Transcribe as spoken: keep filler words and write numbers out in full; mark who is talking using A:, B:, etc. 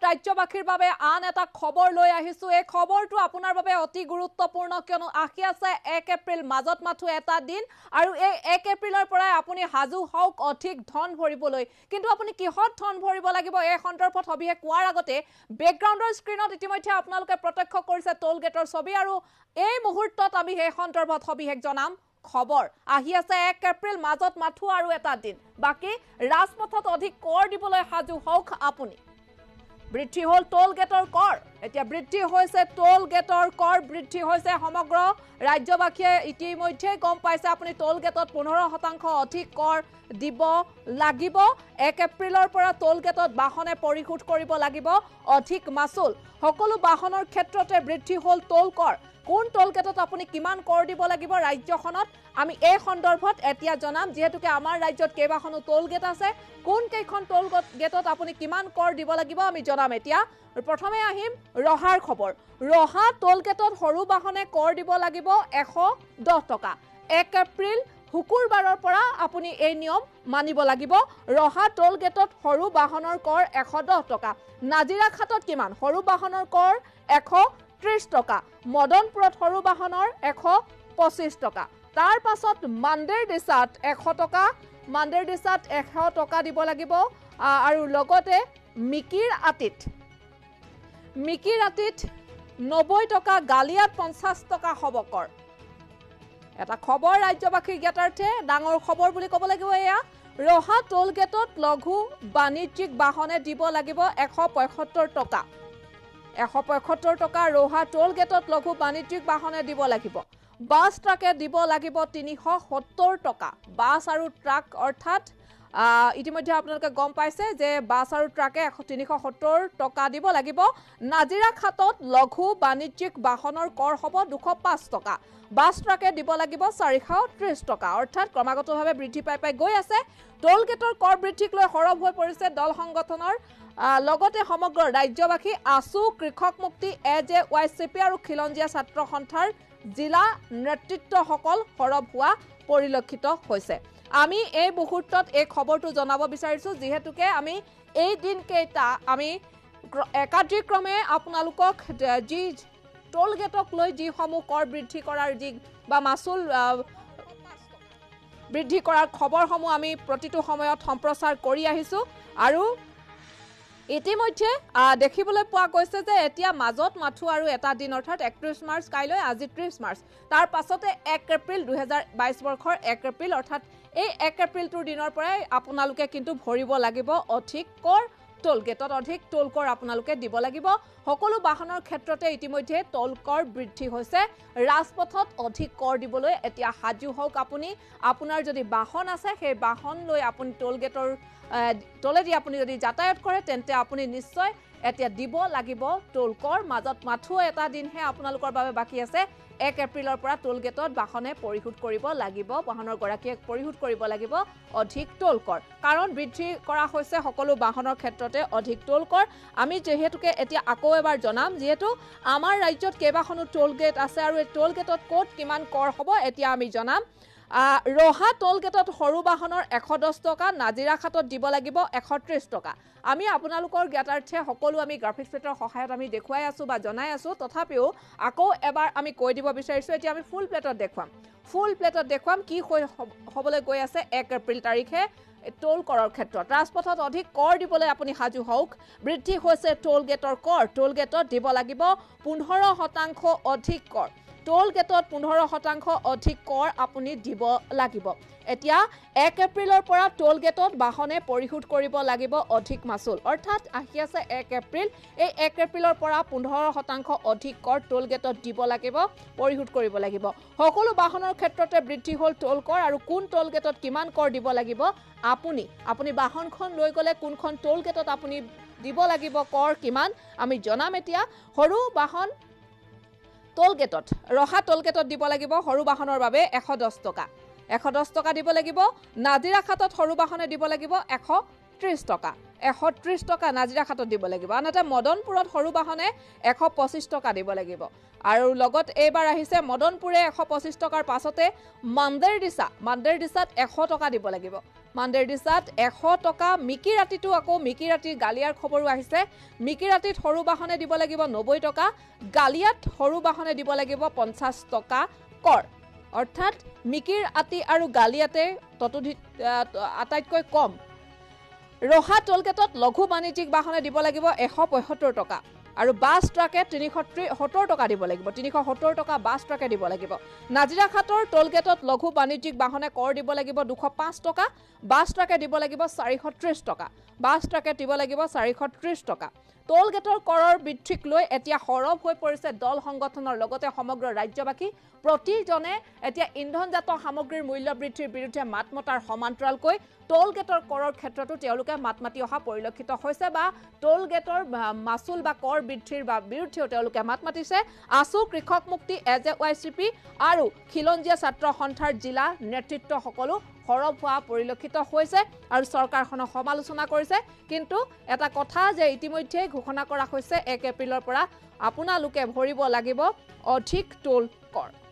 A: ৰাজ্যবাসীৰ বাবে আন এটা খবৰ লৈ আহিছো এই খবৰটো আপোনাৰ বাবে অতি গুৰুত্বপূৰ্ণ কিয়নো আহি আছে এক এপ্ৰিল মাজত মাথো এটা দিন আৰু এই এক এপ্ৰিলৰ পৰাই আপুনি হাজু হওক অধিক ধন ভৰিবলৈ কিন্তু আপুনি কিহত ধন ভৰিব লাগিব এই সন্দৰ্ভত সবিহে কোৱাৰ আগতে বেকগ্ৰাউণ্ডৰ স্ক্ৰিনত ইতিমধ্যে আপোনালোকে প্ৰত্যক্ষ কৰিছে টোল গেটৰ ছবি আৰু এই মুহূৰ্তত আমি এই সন্দৰ্ভত সবিহে জনাম খবৰ আহি আছে এক এপ্ৰিল মাজত মাথো আৰু এটা দিন বাকি ৰাজপথত অধিক কৰ দিবলৈ হাজু হওক আপুনি বৃদ্ধি হল টোল গেটৰ কৰ এতিয়া বৃদ্ধি হৈছে টোল গেটৰ কৰ বৃদ্ধি হৈছে সমগ্ৰ ৰাজ্যবাসীয়ে ইতিমধ্যে গম পাইছে আপুনি টোল গেটত পোন্ধৰ শতাংশ অধিক কৰ দিব লাগিব এক এপ্ৰিলৰ পৰা টোল গেটত বাহনে পৰিশোধ কৰিব লাগিব অধিক মাসুল সকলো বাহনৰ ক্ষেত্ৰতে বৃদ্ধি হল টোল কৰ কোন টোল গেটত আপুনি কিমান কৰ দিব লাগিব ৰাজ্যখনত আমি এই সন্দৰ্ভত এতিয়া জনাম যেহেতুকে আমাৰ ৰাজ্যত কেইবাখনো টোল গেট আছে কোন কেইখন টোল গেটত আপুনি কিমান কৰ দিব লাগিব আমি জনাম এতিয়া প্ৰথমে আহিম ৰহাৰ খবৰ ৰহা টোল গেটত সৰু বাহনে কৰ দিব লাগিব এশ দহ টকা এক এপ্ৰিল শুকুৰবাৰৰ পৰা আপুনি এই নিয়ম মানিব লাগিব ৰহা টোল গেটত সৰু বাহনৰ কৰ এশ দহ টকা নাজিৰাখাটত কিমান সৰু বাহনৰ কৰ এশ ত্ৰিশ টকা মদনপুৰত সৰু বাহনৰ এশ পঁচিছ টকা তাৰ পাছত মান্দেৰ দিছাত এশ টকা মান্দেৰ দিছাত এশ টকা দিব লাগিব আৰু লগতে মিকিৰ আতিত মিকিৰ আতিত নব্বৈ টকা গালিয়াত পঞ্চাছ টকা হ'ব কৰ এটা খবৰ ৰাজ্যবাসীৰ জ্ঞাতাৰ্থে ডাঙৰ খবৰ বুলি ক'ব লাগিব এয়া ৰহা টোল গেটত লঘু বাণিজ্যিক বাহনে দিব লাগিব এশ পঁয়সত্তৰ টকা এশ পঁয়সত্তৰ টকা ৰহা টোল গেটত লঘু বাণিজ্যিক বাহনে দিব লাগিব বাছ ট্ৰাকে দিব লাগিব তিনিশ সত্তৰ টকা বাছ আৰু ট্ৰাক অৰ্থাৎ ইতিমধ্যে আপোনালোকে গম পাইছে যে বাছ আৰু ট্ৰাকে তিনিশ সত্তৰ টকা দিব লাগিব নাজিৰাখাটত লঘু বাণিজ্যিক বাহনৰ কৰ হ'ব দুশ পাঁচ টকা বাছ ট্ৰাকে দিব লাগিব চাৰিশ ত্ৰিশ টকা অৰ্থাৎ ক্ৰমাগতভাৱে বৃদ্ধি পাই পাই গৈ আছে টোল গেটৰ কৰ বৃদ্ধিক লৈ সৰব হৈ পৰিছে দল সংগঠনৰ লগতে সমগ্ৰ ৰাজ্যবাসী AASU Krishak Mukti A J Y C P আৰু খিলঞ্জীয়া ছাত্ৰ সন্থাৰ জিলা নেতৃত্বসকল সৰব হোৱা পৰিলক্ষিত হৈছে আমি এই মুহূৰ্তত এই খবৰটো জনাব বিচাৰিছো যেহেতুকে আমি এই দিন কেইটা আমি একাধিক্ৰমে আপোনালোকক যি টোল গেটক লৈ যিসমূহ কৰ বৃদ্ধি কৰাৰ যি বা মাসুল বৃদ্ধি কৰাৰ খবৰসমূহ আমি প্ৰতিটো সময়ত সম্প্ৰচাৰ কৰি আহিছো আৰু ইতিমধ্যে দেখিবলৈ পোৱা গৈছে যে এতিয়া মাজত মাথো আৰু এটা দিন অৰ্থাৎ একত্ৰিশ মাৰ্চ কাইলৈ আজি ত্ৰিশ মাৰ্চ তাৰ পাছতে এক এপ্ৰিল দুহেজাৰ বাইশ বৰ্ষৰ এক এপ্ৰিল অৰ্থাৎ এই এক এপ্ৰিলটোৰ দিনৰ পৰাই আপোনালোকে কিন্তু ভৰিব লাগিব অধিক কৰ টোল গেটত অধিক টোল কৰ আপোনালোকে দিব লাগিব সকলো বাহনৰ ক্ষেত্ৰতে ইতিমধ্যে টোল কৰ বৃদ্ধি হৈছে ৰাজপথত অধিক কৰ দিবলৈ এতিয়া হাজু হওক আপুনি আপোনাৰ যদি বাহন আছে সেই বাহন লৈ আপুনি টোল গেটৰ টোলেদি আপুনি যদি যাতায়াত কৰে তেন্তে আপুনি নিশ্চয় এতিয়া দিব লাগিব টোল কৰ মাজত মাথো এটা দিনহে আপোনালোকৰ বাবে বাকি আছে এক এপ্ৰিলৰ পৰা টোল গেটত বাহনে পৰিশোধ কৰিব লাগিব বাহনৰ গৰাকীয়ে পৰিশোধ কৰিব লাগিব অধিক টোল কৰ কাৰণ বৃদ্ধি কৰা হৈছে সকলো বাহনৰ ক্ষেত্ৰতে অধিক টোল কৰ আমি যেহেতুকে এতিয়া আকৌ এবাৰ জনাম যেহেতু আমাৰ ৰাজ্যত কেইবাখনো টোল গেট আছে আৰু এই টোল গেটত ক'ত কিমান কৰ হ'ব এতিয়া আমি জনাম ৰহা টোল গেটত সৰু বাহনৰ এশ দহ টকা নাজিৰাখাটত দিব লাগিব এশ ত্ৰিশ টকা আমি আপোনালোকৰ জ্ঞাতাৰ্থে সকলো আমি গ্ৰাফিক্স প্লেটৰ সহায়ত আমি দেখুৱাই আছো বা জনাই আছো তথাপিও আকৌ এবাৰ আমি কৈ দিব বিচাৰিছো এতিয়া আমি ফুল প্লেটত দেখুৱাম ফুল প্লেটত দেখুৱাম কি হ'বলৈ গৈ আছে এক এপ্ৰিল তাৰিখে টোল কৰৰ ক্ষেত্ৰত ৰাজপথত অধিক কৰ দিবলৈ আপুনি হাজু হওক বৃদ্ধি হৈছে টোল গেটৰ কৰ টোল গেটত দিব লাগিব পোন্ধৰ শতাংশ অধিক কৰ টোল গেটত পোন্ধৰ শতাংশ অধিক কৰ আপুনি দিব লাগিব এতিয়া এক এপ্ৰিলৰ পৰা টোল গেটত বাহনে পৰিশোধ কৰিব লাগিব অধিক মাসুল অৰ্থাৎ আহি আছে এক এপ্ৰিল এই এক এপ্ৰিলৰ পৰা পোন্ধৰ শতাংশ অধিক কৰ টোল গেটত দিব লাগিব পৰিশোধ কৰিব লাগিব সকলো বাহনৰ ক্ষেত্ৰতে বৃদ্ধি হ'ল টোল কৰ আৰু কোন টোল গেটত কিমান কৰ দিব লাগিব আপুনি আপুনি বাহনখন লৈ গ'লে কোনখন টোল গেটত আপুনি দিব লাগিব কৰ কিমান আমি জনাম এতিয়া সৰু বাহন টোল গেটত ৰহা টোল গেটত দিব লাগিব সৰু বাহনৰ বাবে এশ দহ টকা এশ দহ টকা দিব লাগিব নাজিৰাখাটত সৰু বাহনে দিব লাগিব এশ ত্ৰিশ টকা এশ ত্ৰিশ টকা নাজিৰাখাটত দিব লাগিব আনহাতে মদনপুৰত সৰু বাহনে এশ পঁচিছ টকা দিব লাগিব আৰু লগত এইবাৰ আহিছে মদনপুৰে এশ পঁচিছ টকাৰ পাছতে মান্দেৰ দিছা মান্দেৰ দিছাত এশ টকা দিব লাগিব মাণ্ডেৰদিছাত এশ টকা মিকি ৰাতিটো আকৌ মিকি ৰাতিৰ গালিয়াৰ খবৰো আহিছে মিকি ৰাতিত সৰু বাহনে দিব লাগিব নব্বৈ টকা গালিয়াত সৰু বাহনে দিব লাগিব পঞ্চাছ টকা কৰ অৰ্থাৎ মিকিৰ আতি আৰু গালিয়াতে ততোধিক আটাইতকৈ কম ৰহা টোলগেটত লঘু বাণিজ্যিক বাহনে দিব লাগিব এশ পঁয়সত্তৰ টকা আৰু বাছ ট্ৰাকে তিনিশ সত্তৰ টকা দিব লাগিব তিনিশ সত্তৰ টকা বাছ ট্ৰাকে দিব লাগিব নাজিৰাখাটৰ টোলগেটত লঘু বাণিজ্যিক বাহনে কৰ দিব লাগিব দুশ পাঁচ টকা বাছ ট্ৰাকে দিব লাগিব চাৰিশ ত্ৰিছ টকা বাছ ট্ৰাকে দিব লাগিব চাৰিশ ত্ৰিছ টকা টোলগেটৰ কৰৰ বৃদ্ধিক লৈ এতিয়া সৰব হৈ পৰিছে দল সংগঠনৰ লগতে সমগ্ৰ ৰাজ্যবাসী প্ৰতিজনে এতিয়া ইন্ধনজাত সামগ্ৰীৰ মূল্য বৃদ্ধিৰ বিৰুদ্ধে মাত মতাৰ সমান্তৰালকৈ টোলগেটৰ কৰৰ ক্ষেত্ৰতো তেওঁলোকে মাত মাতি অহা পৰিলক্ষিত হৈছে বা টোলগেটৰ মাচুল বা কৰ বৃদ্ধিৰ বা বিৰুদ্ধেও তেওঁলোকে মাত মাতিছে AASU Krishak Mukti A J A Y C P আৰু খিলঞ্জীয়া ছাত্ৰ সন্থাৰ জিলা নেতৃত্ব সকলো সৰব হোৱা পৰিলক্ষিত হৈছে আৰু চৰকাৰখনক সমালোচনা কৰিছে কিন্তু এটা কথা যে ইতিমধ্যে ঘোষণা কৰা হৈছে এক এপ্ৰিলৰ পৰা আপোনালোকে ভৰিব লাগিব অধিক টোল কৰ